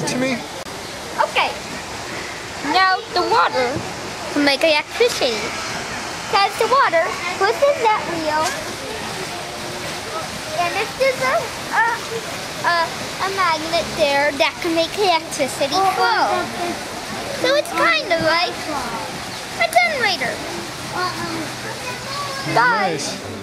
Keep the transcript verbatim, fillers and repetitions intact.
it to me? Okay. Now the water will make electricity. Because the water goes in that wheel, and if there's a, a, a, a magnet there that can make electricity flow. So it's kind of like a generator. Bye. Nice.